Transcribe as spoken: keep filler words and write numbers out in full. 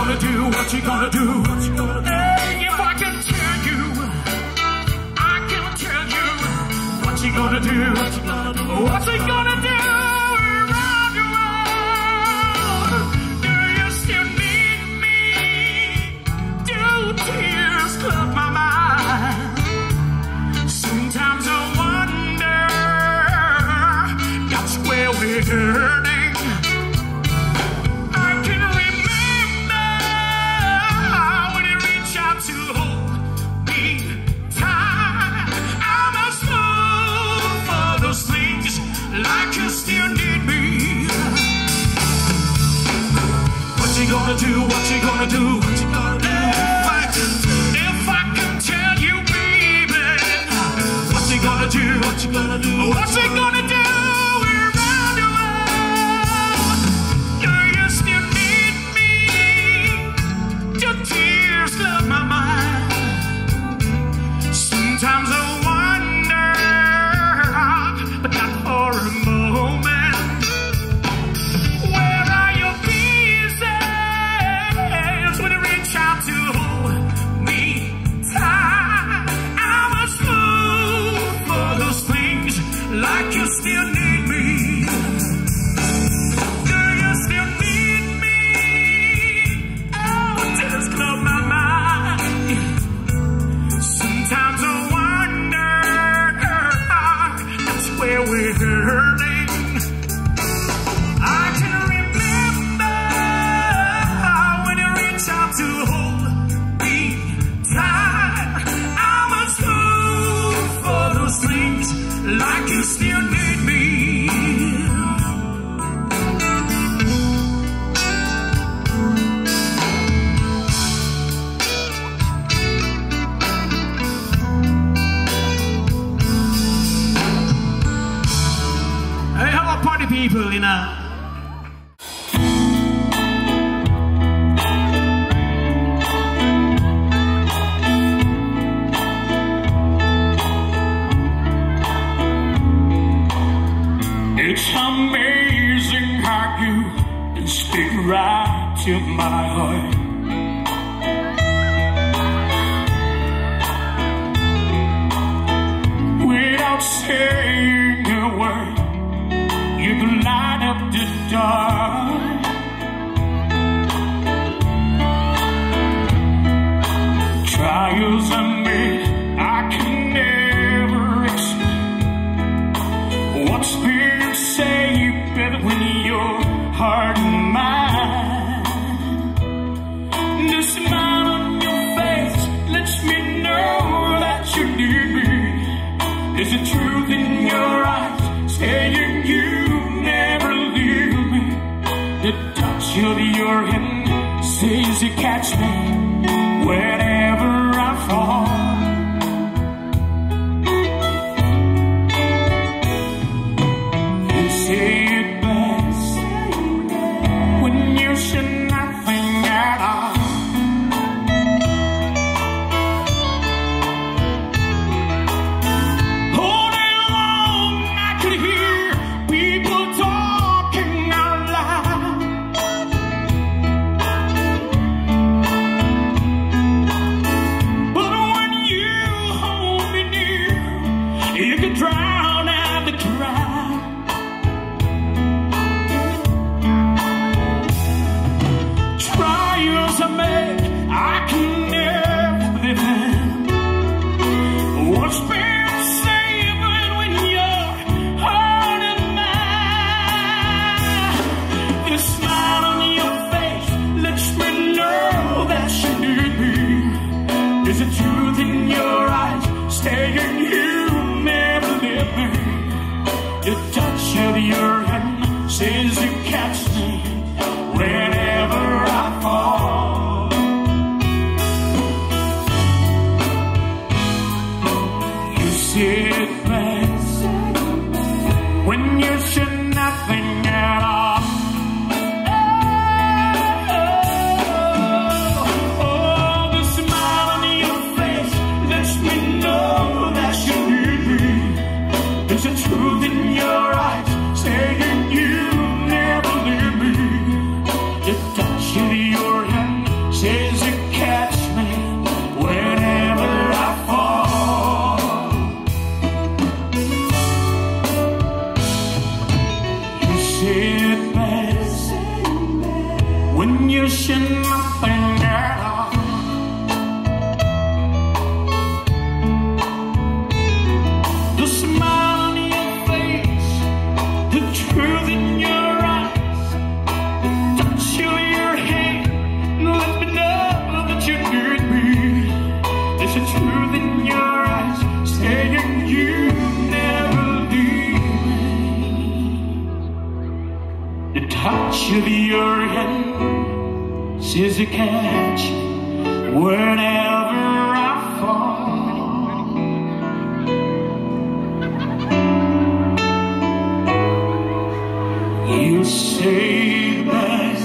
gonna do? What you gonna do? What you gonna do? Hey, if I can tell you, I can tell you. What you gonna do? What you gonna do? What you gonna do around the world? Do you still need me? Do tears club my mind? Sometimes I wonder, that's where we're hurting. I can remember when you reach out to hold me tight. I must move for those things like you still need me. What you gonna do? What you gonna do? What you gonna do? If I can, if I can tell you, baby, what you gonna do? What you gonna do? What you gonna do around the world? Do you still need me? Your tears flood my mind. Sometimes I wonder, but not for a moment. Where are your pieces when you reach out to hold me tight? I must move for those things like you still need me. Do you still need me? Oh, tears club my mind. Sometimes I wonder, that's where we're hurting. I can remember when you reach out to hold me tight. I must move for those things like you still need me. Hey, how about party people, you know? It's amazing how you can speak right to my heart. Without saying a word, you can light up the dark. Trials I made, I can never explain. What's been saved when your heart and mind? The smile on your face lets me know that you need me. There's a truth in your eyes saying you never leave me. The touch of your hand says you catch me whenever I fall. You say it best when you should nothing at all. All day long I could hear people talking out loud. But when you hold me near, you can drown out the crowd. Trials I make, I can never live in. What's been saving when you're hard and mine? The smile on your face lets me know that you need me. There's a truth in your eyes saying you never leave me. The touch of your hand says you catch me whenever I fall. You see it best when you should nothing at all. Oh, oh, the smile on your face lets me know that you need me. There's a truth in your eyes saying you never when you should nothing at all. The smile on your face, the truth in your eyes, the touch of your hand let me know that you need me. There's a truth in your eyes saying you never leave me. The touch of your hand says you catch me whenever I fall. You say the best